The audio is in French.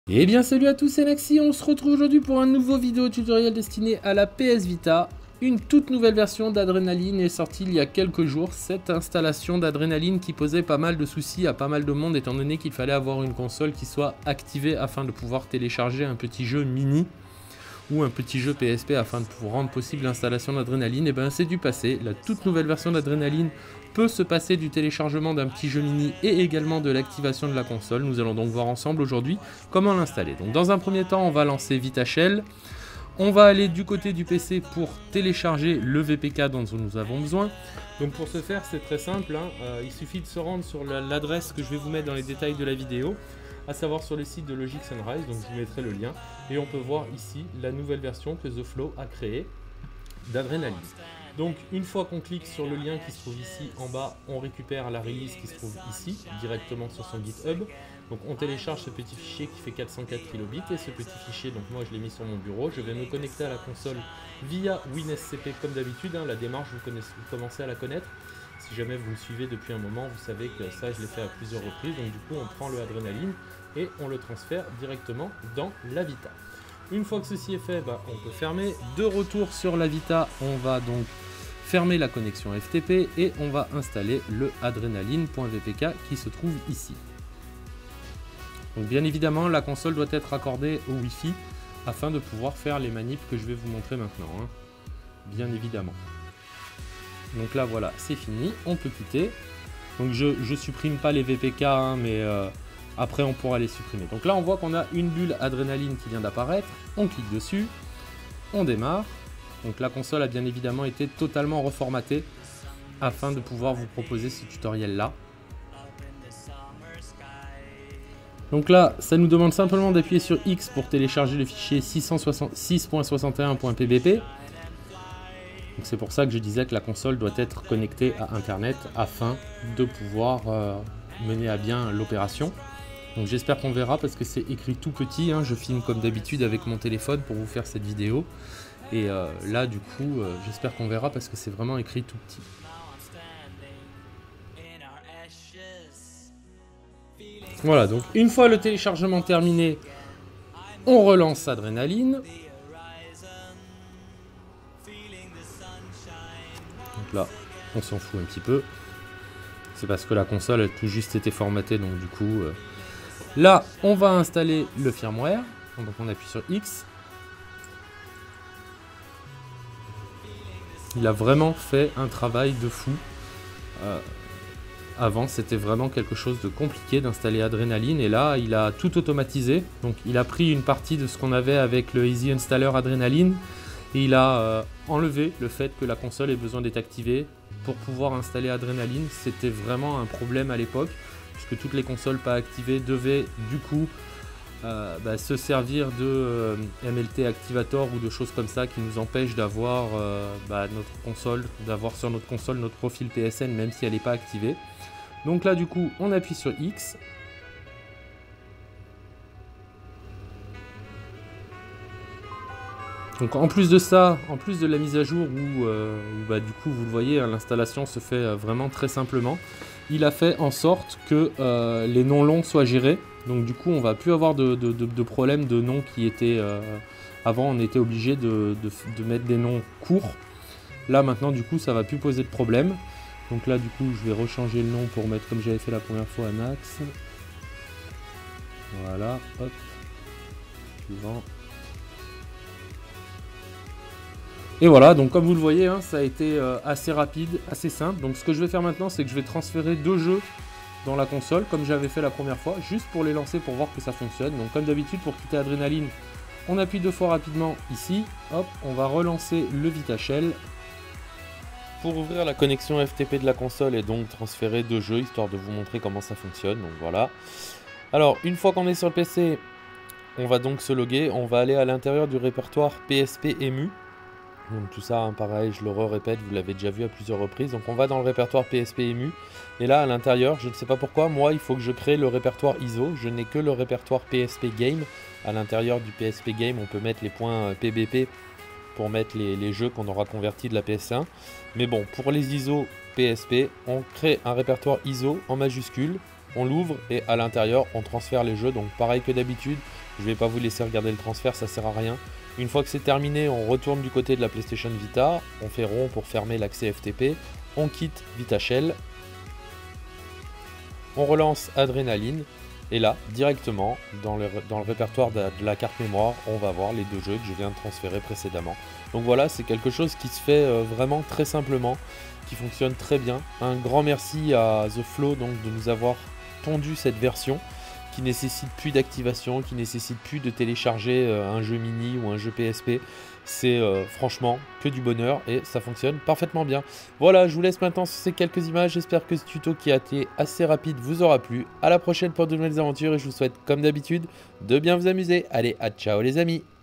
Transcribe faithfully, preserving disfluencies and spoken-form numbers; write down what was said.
Et bien salut à tous, c'est Naxi, on se retrouve aujourd'hui pour un nouveau vidéo tutoriel destiné à la P S Vita. Une toute nouvelle version d'Adrenaline est sortie il y a quelques jours. Cette installation d'Adrenaline qui posait pas mal de soucis à pas mal de monde étant donné qu'il fallait avoir une console qui soit activée afin de pouvoir télécharger un petit jeu mini ou un petit jeu P S P afin de pouvoir rendre possible l'installation d'Adrenaline. Et ben c'est du passé, la toute nouvelle version d'Adrenaline peut se passer du téléchargement d'un petit jeu mini et également de l'activation de la console. Nous allons donc voir ensemble aujourd'hui comment l'installer. Donc dans un premier temps, on va lancer VitaShell. On va aller du côté du P C pour télécharger le V P K dont nous avons besoin. Donc pour ce faire, c'est très simple, hein. euh, il suffit de se rendre sur l'adresse que je vais vous mettre dans les détails de la vidéo, à savoir sur le site de Logic Sunrise, donc je vous mettrai le lien. Et on peut voir ici la nouvelle version que The Flow a créée d'Adrenaline. Donc une fois qu'on clique sur le lien qui se trouve ici en bas, on récupère la release qui se trouve ici, directement sur son GitHub. Donc on télécharge ce petit fichier qui fait quatre cent quatre kilobits et ce petit fichier, donc moi je l'ai mis sur mon bureau. Je vais me connecter à la console via WinSCP comme d'habitude, hein. La démarche vous, connaissez, vous commencez à la connaître. Si jamais vous me suivez depuis un moment, vous savez que ça je l'ai fait à plusieurs reprises. Donc du coup on prend le Adrenaline et on le transfère directement dans la Vita. Une fois que ceci est fait, bah, on peut fermer. De retour sur la Vita, on va donc fermer la connexion F T P et on va installer le adrenaline.vpk qui se trouve ici. Donc bien évidemment, la console doit être raccordée au Wi-Fi afin de pouvoir faire les manips que je vais vous montrer maintenant, hein. Bien évidemment. Donc là voilà, c'est fini, on peut quitter. Donc je ne supprime pas les V P K, hein, mais euh, après on pourra les supprimer. Donc là on voit qu'on a une bulle Adrenaline qui vient d'apparaître, on clique dessus, on démarre. Donc la console a bien évidemment été totalement reformatée afin de pouvoir vous proposer ce tutoriel là. Donc là, ça nous demande simplement d'appuyer sur X pour télécharger le fichier six point soixante et un point P B P. Donc c'est pour ça que je disais que la console doit être connectée à Internet afin de pouvoir euh, mener à bien l'opération. Donc j'espère qu'on verra parce que c'est écrit tout petit, hein. Je filme comme d'habitude avec mon téléphone pour vous faire cette vidéo. Et euh, là du coup, euh, j'espère qu'on verra parce que c'est vraiment écrit tout petit. Voilà, donc une fois le téléchargement terminé, on relance Adrenaline. Donc là, on s'en fout un petit peu. C'est parce que la console a tout juste été formatée, donc du coup... Euh, là, on va installer le firmware. Donc on appuie sur X. Il a vraiment fait un travail de fou. Euh, avant, c'était vraiment quelque chose de compliqué d'installer Adrenaline. Et là, il a tout automatisé. Donc il a pris une partie de ce qu'on avait avec le Easy Installer Adrenaline. Et il a euh, enlevé le fait que la console ait besoin d'être activée pour pouvoir installer Adrenaline. C'était vraiment un problème à l'époque, puisque toutes les consoles pas activées devaient du coup euh, bah, se servir de euh, M L T Activator ou de choses comme ça qui nous empêchent d'avoir euh, bah, notre console, d'avoir sur notre console notre profil P S N même si elle n'est pas activée. Donc là du coup on appuie sur X. Donc en plus de ça, en plus de la mise à jour où, euh, où bah, du coup vous le voyez, hein, l'installation se fait euh, vraiment très simplement, il a fait en sorte que euh, les noms longs soient gérés. Donc du coup on va plus avoir de, de, de, de problème de noms qui étaient... Euh, avant on était obligé de, de, de mettre des noms courts. Là maintenant du coup ça va plus poser de problème. Donc là du coup je vais rechanger le nom pour mettre comme j'avais fait la première fois Nax. Voilà, hop, suivant. Et voilà, donc comme vous le voyez, hein, ça a été euh, assez rapide, assez simple. Donc ce que je vais faire maintenant, c'est que je vais transférer deux jeux dans la console, comme j'avais fait la première fois, juste pour les lancer pour voir que ça fonctionne. Donc comme d'habitude, pour quitter Adrenaline, on appuie deux fois rapidement ici. Hop, on va relancer le VitaShell pour ouvrir la connexion F T P de la console et donc transférer deux jeux, histoire de vous montrer comment ça fonctionne. Donc voilà. Alors, une fois qu'on est sur le P C, on va donc se loguer. On va aller à l'intérieur du répertoire P S P E M U. Donc tout ça, hein, pareil, je le répète, vous l'avez déjà vu à plusieurs reprises. Donc on va dans le répertoire P S P E M U. Et là, à l'intérieur, je ne sais pas pourquoi, moi, il faut que je crée le répertoire I S O. Je n'ai que le répertoire P S P Game. À l'intérieur du P S P Game, on peut mettre les points P B P pour mettre les, les jeux qu'on aura convertis de la P S un. Mais bon, pour les I S O P S P, on crée un répertoire I S O en majuscule. On l'ouvre et à l'intérieur, on transfère les jeux. Donc pareil que d'habitude, Je ne vais pas vous laisser regarder le transfert, ça sert à rien. Une fois que c'est terminé, on retourne du côté de la PlayStation Vita, on fait rond pour fermer l'accès F T P, on quitte VitaShell, on relance Adrenaline, et là, directement, dans le, dans le répertoire de, de la carte mémoire, on va voir les deux jeux que je viens de transférer précédemment. Donc voilà, c'est quelque chose qui se fait euh, vraiment très simplement, qui fonctionne très bien. Un grand merci à The Flow donc, de nous avoir pondu cette version, qui nécessite plus d'activation, qui nécessite plus de télécharger euh, un jeu mini ou un jeu P S P. C'est euh, franchement que du bonheur et ça fonctionne parfaitement bien. Voilà, je vous laisse maintenant sur ces quelques images. J'espère que ce tuto qui a été assez rapide vous aura plu. À la prochaine pour de nouvelles aventures et je vous souhaite comme d'habitude de bien vous amuser. Allez, à ciao les amis!